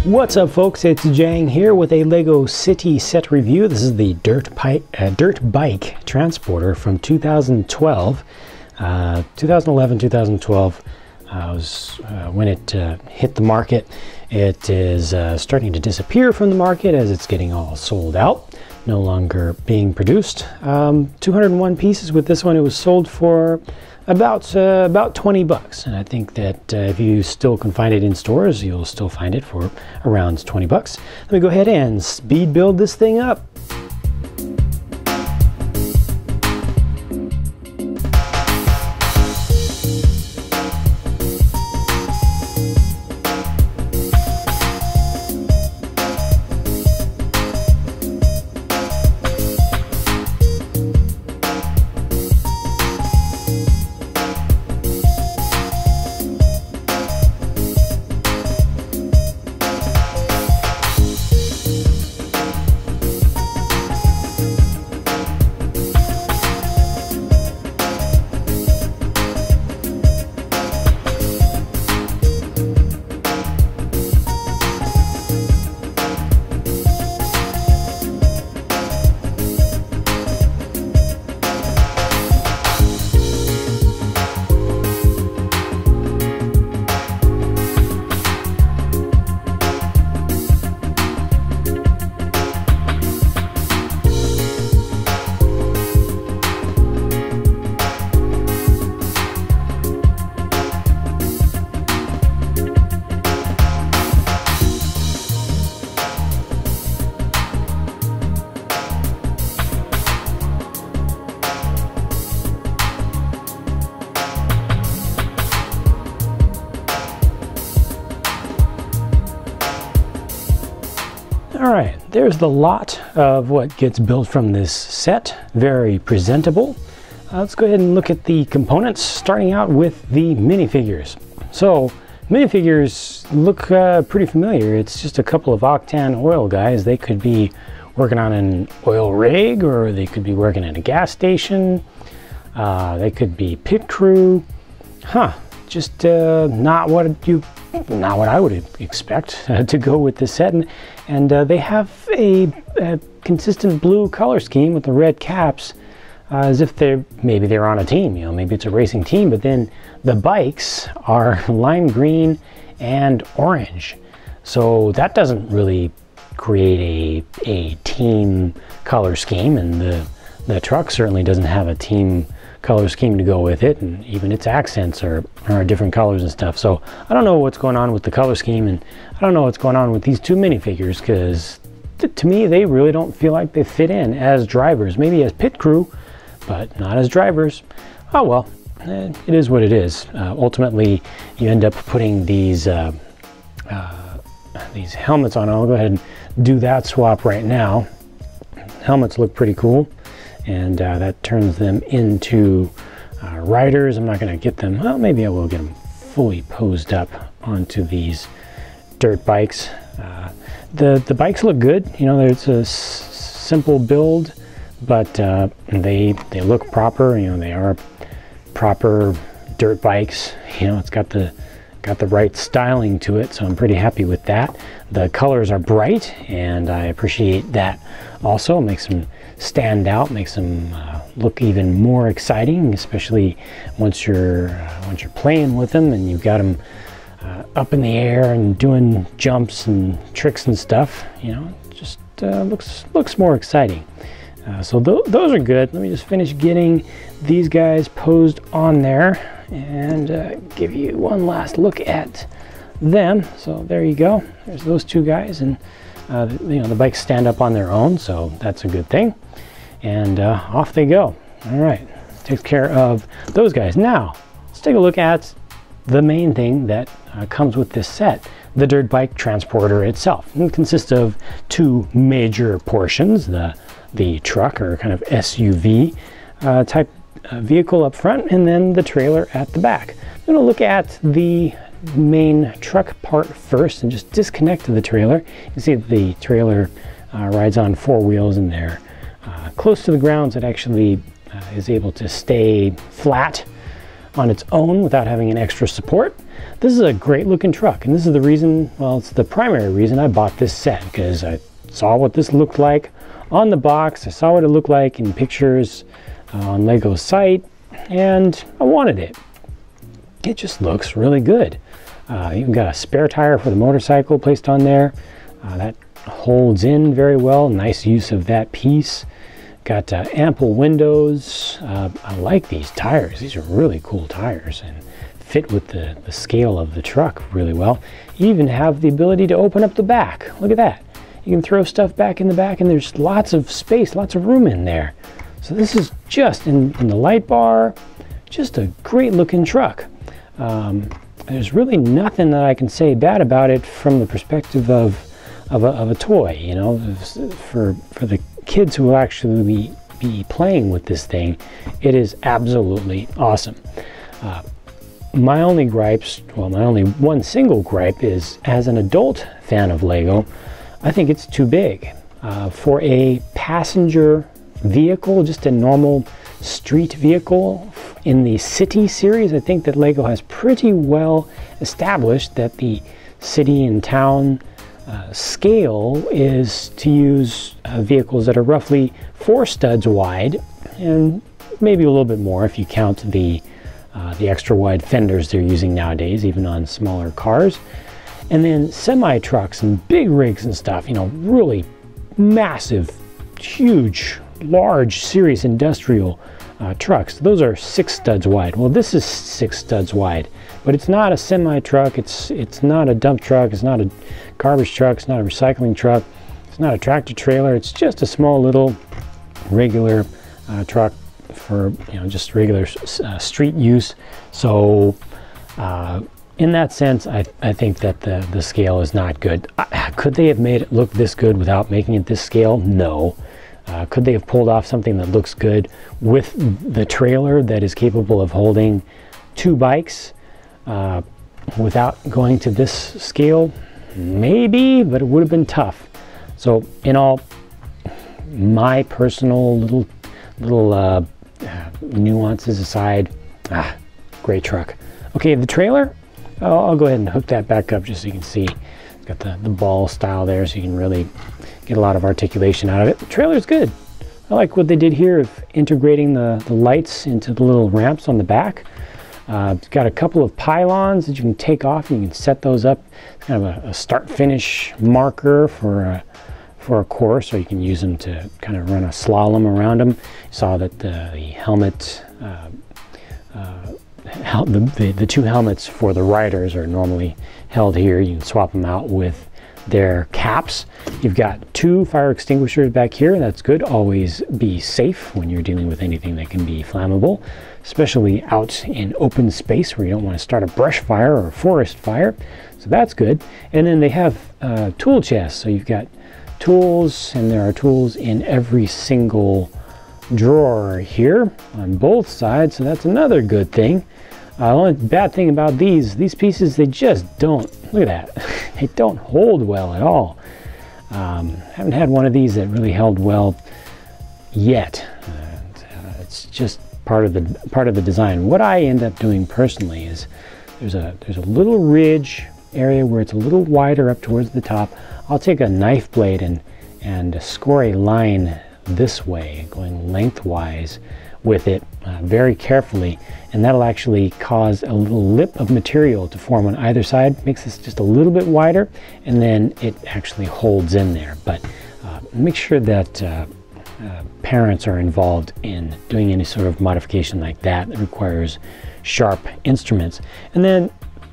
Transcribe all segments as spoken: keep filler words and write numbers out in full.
What's up, folks? It's Jang here with a Lego City set review. This is the Dirt, Pi uh, Dirt Bike Transporter from two thousand twelve. Uh, two thousand eleven, two thousand twelve uh, was uh, when it uh, hit the market. It is uh, starting to disappear from the market as it's getting all sold out, no longer being produced. Um, two hundred one pieces with this one. It was sold for about uh, about twenty bucks, and I think that uh, if you still can find it in stores, you'll still find it for around twenty bucks. Let me go ahead and speed build this thing up. All right, there's the lot of what gets built from this set. Very presentable. Uh, let's go ahead and look at the components, starting out with the minifigures. So, minifigures look uh, pretty familiar. It's just a couple of octane oil guys. They could be working on an oil rig, or they could be working at a gas station. Uh, they could be pit crew. Huh, just uh, not what you not what I would expect uh, to go with this set. And, and uh, they have a, a consistent blue color scheme with the red caps, uh, as if they're maybe they're on a team, you know, maybe it's a racing team. But then the bikes are lime green and orange, so that doesn't really create a a team color scheme. And the the truck certainly doesn't have a team color scheme to go with it, and even its accents are, are different colors and stuff. So I don't know what's going on with the color scheme, and I don't know what's going on with these two minifigures, because to me they really don't feel like they fit in as drivers. Maybe as pit crew, but not as drivers. Oh well, eh, it is what it is. Uh, ultimately, you end up putting these uh, uh, these helmets on. I'll go ahead and do that swap right now. Helmets look pretty cool, and uh, that turns them into uh, riders. I'm not going to get them, well, maybe I will get them fully posed up onto these dirt bikes. Uh, the, the bikes look good. You know, there's a s simple build, but uh, they, they look proper. You know, they are proper dirt bikes. You know, it's got the, got the right styling to it, so I'm pretty happy with that. The colors are bright, and I appreciate that also. It makes them stand out, makes them uh, look even more exciting, especially once you're uh, once you're playing with them and you've got them uh, up in the air and doing jumps and tricks and stuff. You know, it just uh, looks looks more exciting. Uh, so th those are good. Let me just finish getting these guys posed on there and uh, give you one last look at them. So there you go. There's those two guys, and uh, you know, the bikes stand up on their own, so that's a good thing. And uh, off they go. All right, takes care of those guys. Now let's take a look at the main thing that uh, comes with this set, the dirt bike transporter itself. It consists of two major portions: the the truck, or kind of S U V uh, type uh, vehicle up front, and then the trailer at the back. I'm going to look at the main truck part first and just disconnect the trailer. You can see that the trailer uh, rides on four wheels, and they're uh, close to the ground, so it actually uh, is able to stay flat on its own without having an extra support. This is a great looking truck, and this is the reason, well, it's the primary reason I bought this set, because I saw what this looked like on the box. I saw what it looked like in pictures uh, on Lego's site, and I wanted it. It just looks really good. Uh, you've got a spare tire for the motorcycle placed on there. Uh, that holds in very well. Nice use of that piece. Got uh, ample windows. Uh, I like these tires. These are really cool tires and fit with the, the scale of the truck really well. You even have the ability to open up the back. Look at that. You can throw stuff back in the back, and there's lots of space, lots of room in there. So this is just, in, in the light bar, just a great looking truck. Um, there's really nothing that I can say bad about it from the perspective of, of, a, of a toy, you know, for, for the kids who will actually be, be playing with this thing. It is absolutely awesome. Uh, my only gripes, well, my only one single gripe is, as an adult fan of Lego, I think it's too big. Uh, for a passenger vehicle, just a normal street vehicle in the City series, I think that Lego has pretty well established that the city and town uh, scale is to use uh, vehicles that are roughly four studs wide, and maybe a little bit more if you count the uh, the extra wide fenders they're using nowadays, even on smaller cars. And then semi trucks and big rigs and stuff, you know, really massive, huge, large, serious industrial uh, trucks. Those are six studs wide. Well, this is six studs wide, but it's not a semi truck. It's it's not a dump truck. It's not a garbage truck. It's not a recycling truck. It's not a tractor trailer. It's just a small little regular uh, truck for, you know, just regular uh, street use. So uh, in that sense, I, I think that the, the scale is not good. I, could they have made it look this good without making it this scale? No. Uh, could they have pulled off something that looks good with the trailer that is capable of holding two bikes uh, without going to this scale? Maybe, but it would have been tough. So in all, my personal little, little uh, nuances aside, ah, great truck. Okay, the trailer, I'll, I'll go ahead and hook that back up just so you can see. It's got the, the ball style there, so you can really get a lot of articulation out of it. The trailer's good. I like what they did here of integrating the, the lights into the little ramps on the back. Uh, it's got a couple of pylons that you can take off, and you can set those up. It's kind of a, a start-finish marker for a, for a course, or you can use them to kind of run a slalom around them. You saw that the, the helmet, uh, uh, hel the, the, the two helmets for the riders are normally held here. You can swap them out with their caps. You've got two fire extinguishers back here. That's good. Always be safe when you're dealing with anything that can be flammable, especially out in open space where you don't want to start a brush fire or a forest fire. So that's good. And then they have uh, tool chests. So you've got tools, and there are tools in every single drawer here on both sides. So that's another good thing. Uh, the only bad thing about these, these pieces, they just don't, look at that, they don't hold well at all. Um, haven't had one of these that really held well yet. Uh, it's just part of the part of the design. What I end up doing personally is there's a there's a little ridge area where it's a little wider up towards the top. I'll take a knife blade and and score a line this way, going lengthwise with it uh, very carefully, and that'll actually cause a little lip of material to form on either side. Makes this just a little bit wider, and then it actually holds in there. But uh, make sure that uh, uh, parents are involved in doing any sort of modification like that that requires sharp instruments. And then,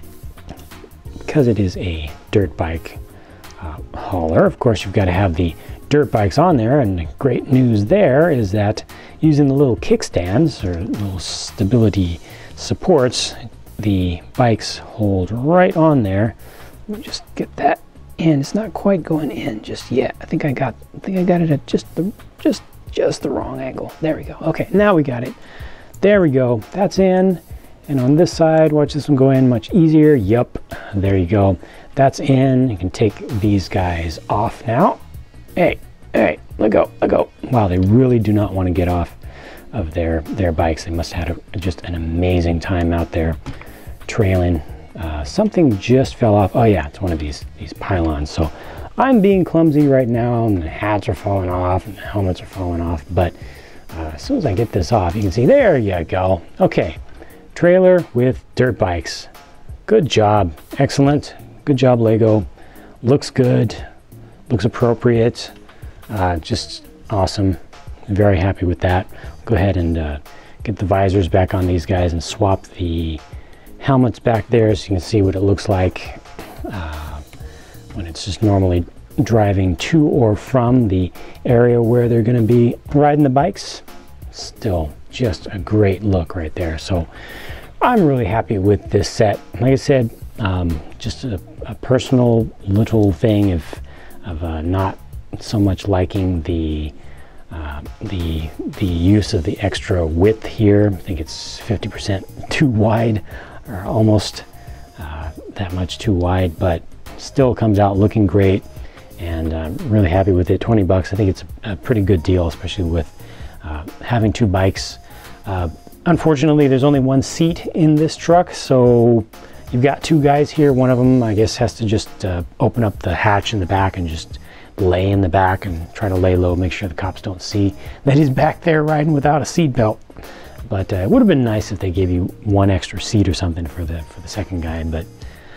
because it is a dirt bike uh, hauler, of course you've got to have the dirt bikes on there, and the great news there is that using the little kickstands or little stability supports, the bikes hold right on there. Let me just get that in. It's not quite going in just yet. I think I got I think I got it at just the just just the wrong angle. There we go. Okay, now we got it. There we go. That's in. And on this side, watch this one go in much easier. Yup. There you go. That's in. You can take these guys off now. Hey, hey, let go, let go. Wow, they really do not want to get off. of their their bikes. They must have had a, just an amazing time out there trailing. Uh, something just fell off. Oh yeah, it's one of these these pylons. So I'm being clumsy right now, and the hats are falling off and the helmets are falling off, but uh, as soon as I get this off, you can see, there you go. Okay, trailer with dirt bikes. Good job, excellent. Good job, Lego. Looks good, looks appropriate, uh, just awesome. Very happy with that. Go ahead and uh, get the visors back on these guys and swap the helmets back there so you can see what it looks like uh, when it's just normally driving to or from the area where they're going to be riding the bikes. Still just a great look right there. So I'm really happy with this set. Like I said, um, just a, a personal little thing of, of uh, not so much liking the uh, the the use of the extra width here. I think it's fifty percent too wide, or almost uh, that much too wide, but still comes out looking great, and I'm really happy with it. twenty bucks, I think it's a pretty good deal, especially with uh, having two bikes. Uh, unfortunately, there's only one seat in this truck, so you've got two guys here. One of them, I guess, has to just uh, open up the hatch in the back and just lay in the back and try to lay low, make sure the cops don't see that he's back there riding without a seat belt. But uh, it would have been nice if they gave you one extra seat or something for the for the second guy. But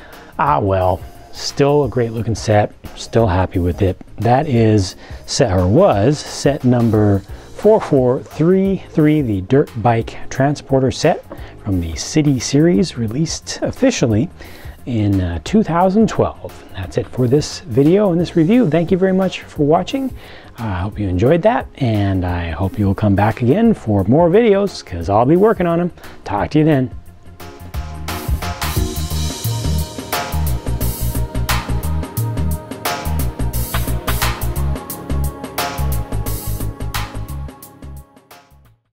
ah well, still a great looking set. Still happy with it. That is set, or was set number four four three three, the Dirt Bike Transporter set from the City Series, released officially in uh, two thousand twelve. That's it for this video and this review. Thank you very much for watching. I hope you enjoyed that, and I hope you'll come back again for more videos, because I'll be working on them. Talk to you then.